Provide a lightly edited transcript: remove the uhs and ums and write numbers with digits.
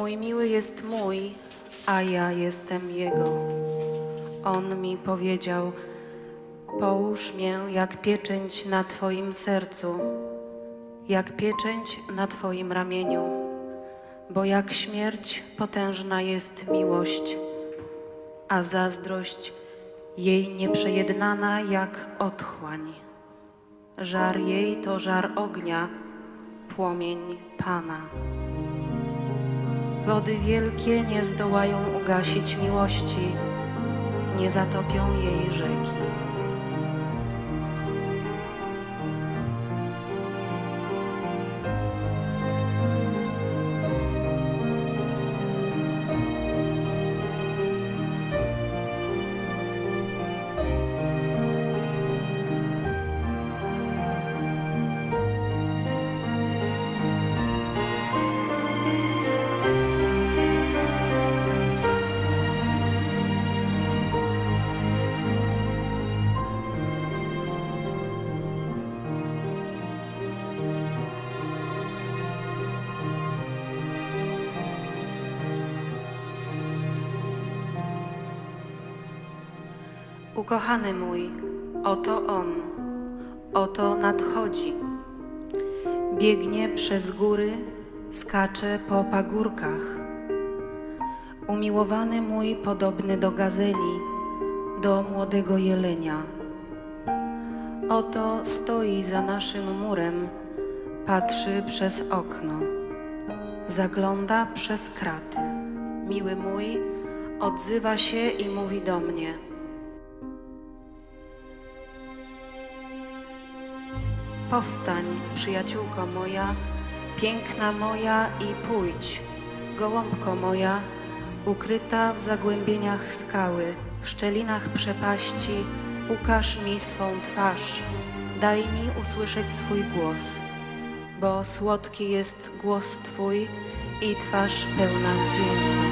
Mój miły jest mój, a ja jestem jego. On mi powiedział: połóż mię jak pieczęć na Twoim sercu, jak pieczęć na Twoim ramieniu, bo jak śmierć potężna jest miłość, a zazdrość jej nieprzejednana jak otchłań. Żar jej to żar ognia, płomień Pana. Wody wielkie nie zdołają ugasić miłości, nie zatopią jej rzeki. Ukochany mój, oto on, oto nadchodzi. Biegnie przez góry, skacze po pagórkach. Umiłowany mój podobny do gazeli, do młodego jelenia. Oto stoi za naszym murem, patrzy przez okno. Zagląda przez kraty. Miły mój odzywa się i mówi do mnie: powstań, przyjaciółko moja, piękna moja, i pójdź, gołąbko moja, ukryta w zagłębieniach skały, w szczelinach przepaści, ukaż mi swą twarz, daj mi usłyszeć swój głos, bo słodki jest głos Twój i twarz pełna wdzięku.